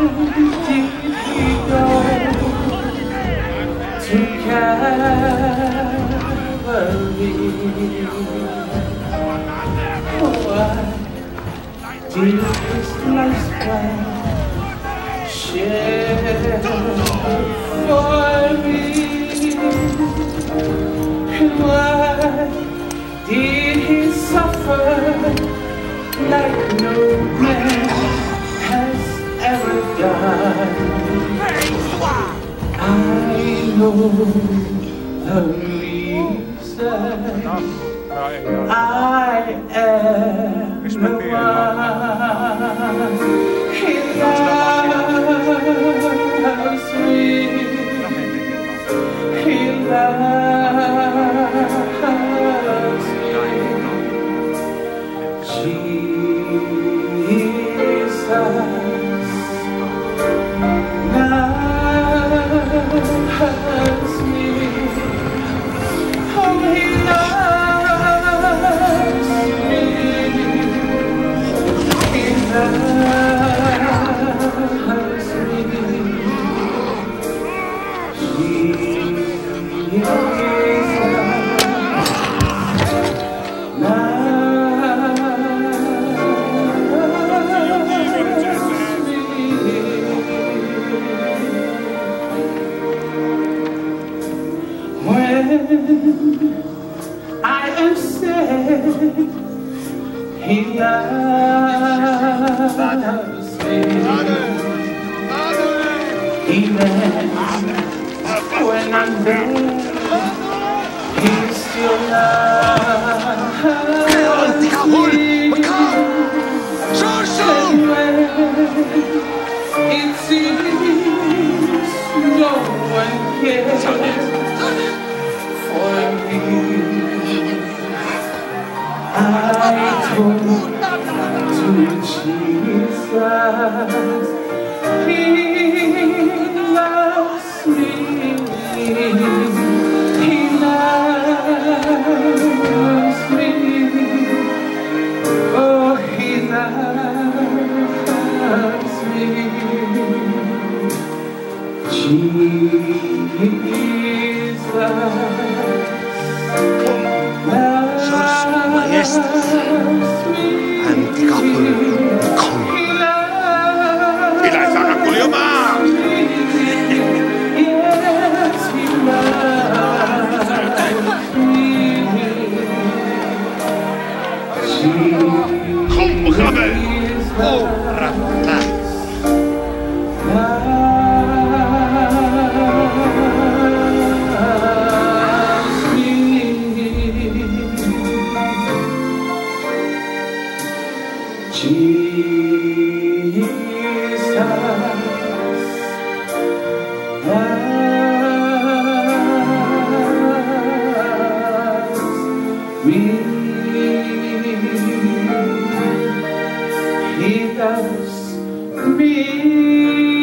did he go to Calvary? Why did his life's blood shed for me? And why did he suffer like no man has ever done? I know the reason I am the one. He loves me. He loves me. Jesus loves me. Oh, he loves me. He loves me. I am sad, he loves me. Even when I'm bad, he still loves me. And when it seems no one cares for me, I told to Jesus, he loves me, he loves me, oh, he loves me, Jesus. He loves me.